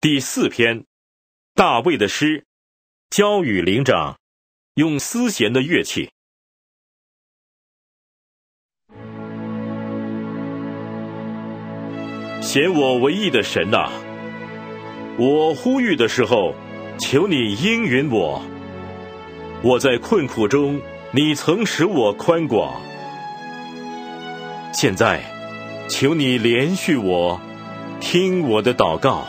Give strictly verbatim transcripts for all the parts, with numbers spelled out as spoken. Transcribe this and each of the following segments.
第四篇，大卫的诗，交与灵长，用丝弦的乐器。显我为义的神啊，我呼吁的时候，求你应允我。我在困苦中，你曾使我宽广。现在，求你怜恤我，听我的祷告。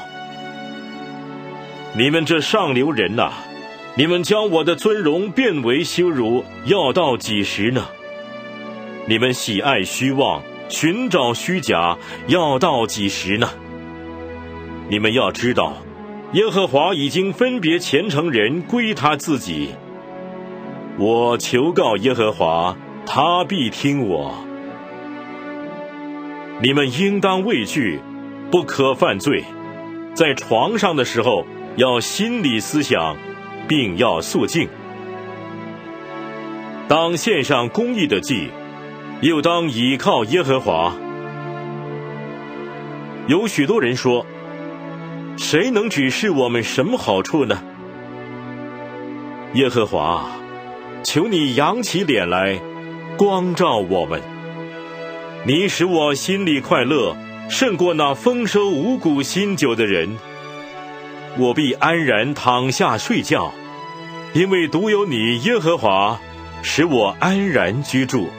你们这上流人呐、啊，你们将我的尊荣变为羞辱，要到几时呢？你们喜爱虚妄，寻找虚假，要到几时呢？你们要知道，耶和华已经分别虔诚人归他自己。我求告耶和华，他必听我。你们应当畏惧，不可犯罪。在床上的时候，要心理思想，并要肃静。当献上公义的祭，又当倚靠耶和华。有许多人说，谁能指示我们什么好处呢？耶和华，求你扬起脸来，光照我们。你使我心里快乐，胜过那丰收五谷新酒的人。我必安然躺下睡觉，因为独有你耶和华，使我安然居住。